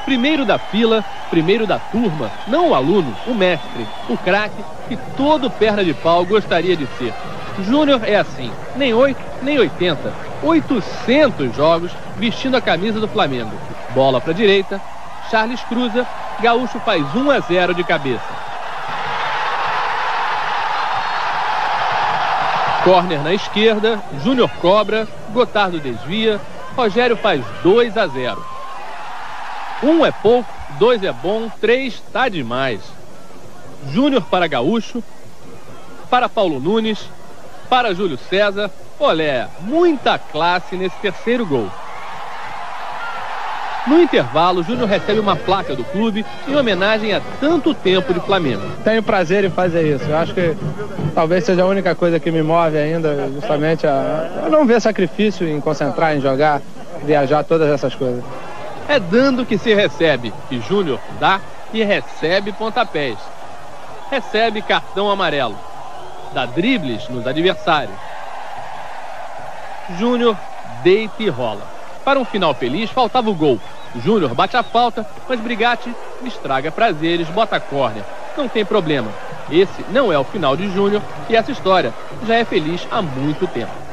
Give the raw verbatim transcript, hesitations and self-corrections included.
Primeiro da fila, primeiro da turma, não o aluno, o mestre, o craque que todo perna de pau gostaria de ser. Júnior é assim, nem oito, nem oitenta, oitocentos jogos vestindo a camisa do Flamengo. Bola para a direita, Charles cruza, Gaúcho faz um a zero de cabeça. Córner na esquerda, Júnior cobra, Gotardo desvia, Rogério faz dois a zero. Um é pouco, dois é bom, três tá demais. Júnior para Gaúcho, para Paulo Nunes, para Júlio César. Olé, muita classe nesse terceiro gol. No intervalo, Júnior recebe uma placa do clube em homenagem a tanto tempo de Flamengo. Tenho prazer em fazer isso. Eu acho que talvez seja a única coisa que me move ainda, justamente a, a não ver sacrifício em concentrar, em jogar, viajar, todas essas coisas. É dando que se recebe, e Júnior dá e recebe pontapés. Recebe cartão amarelo. Dá dribles nos adversários. Júnior deita e rola. Para um final feliz, faltava o gol. Júnior bate a falta, mas Brigatti estraga prazeres, bota córner. Não tem problema. Esse não é o final de Júnior e essa história já é feliz há muito tempo.